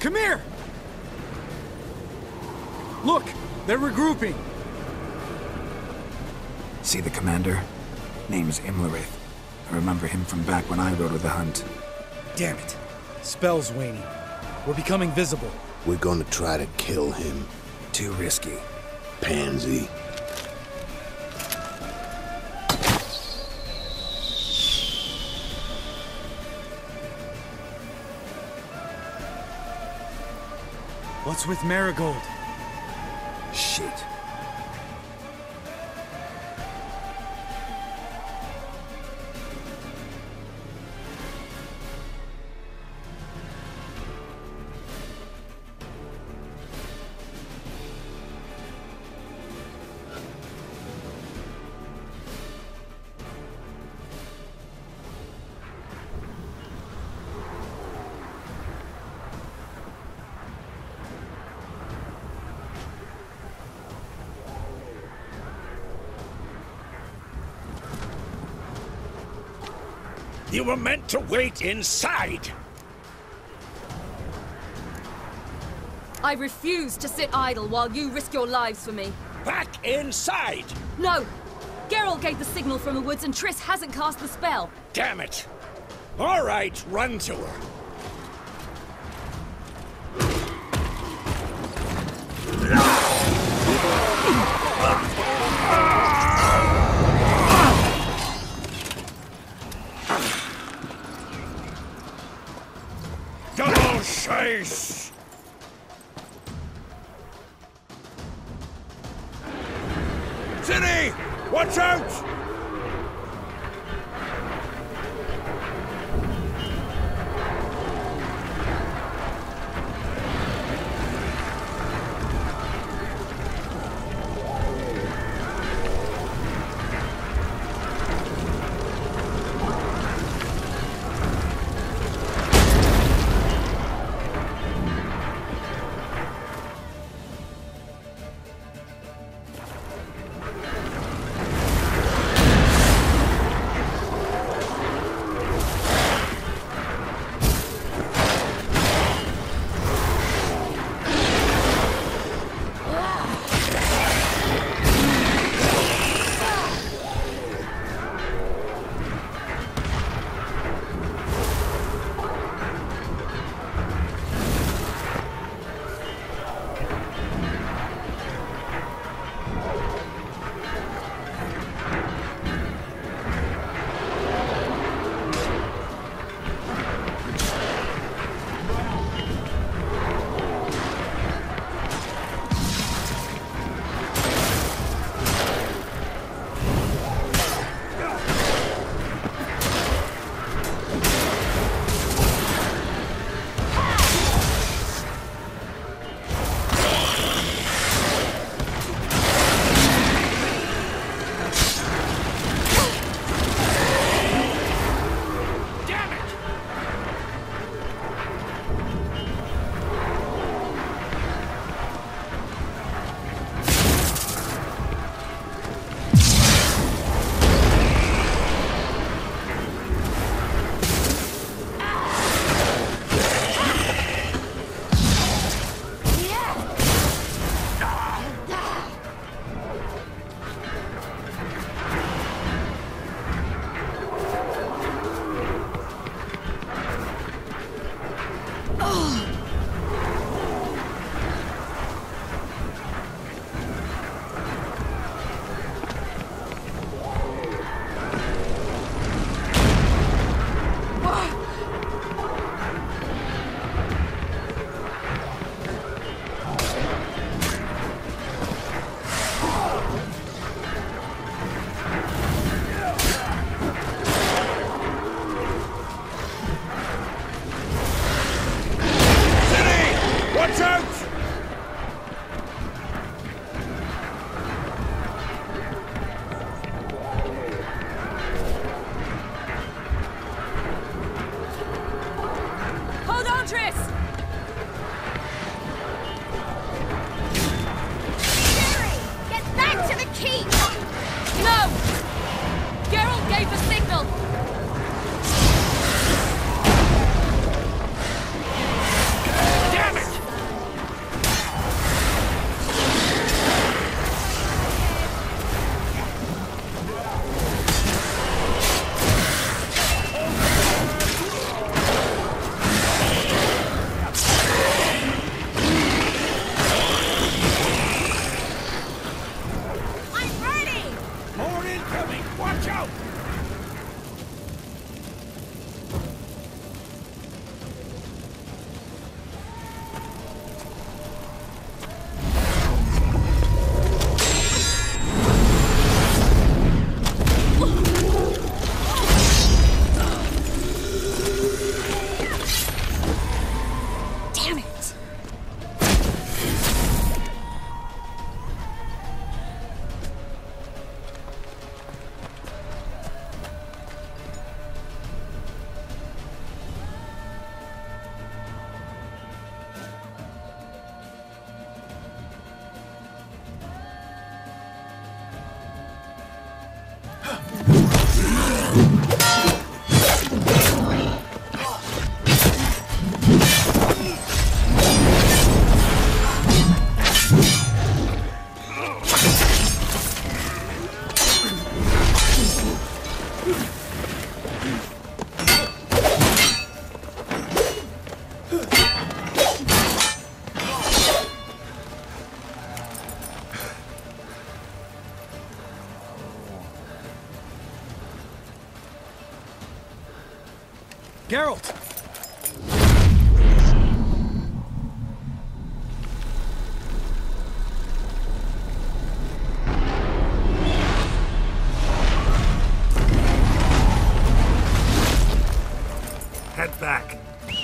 Come here! Look! They're regrouping! See the commander? Name's Imlerith. I remember him from back when I rode with the Hunt. Damn it. Spell's waning. We're becoming visible. We're gonna try to kill him. Too risky. Pansy. What's with Marigold? Shit. You were meant to wait inside! I refuse to sit idle while you risk your lives for me. Back inside! No! Geralt gave the signal from the woods and Triss hasn't cast the spell. Damn it! All right, run to her. Double chase! City! Watch out! Watch out! Damn it! Geralt! Head back.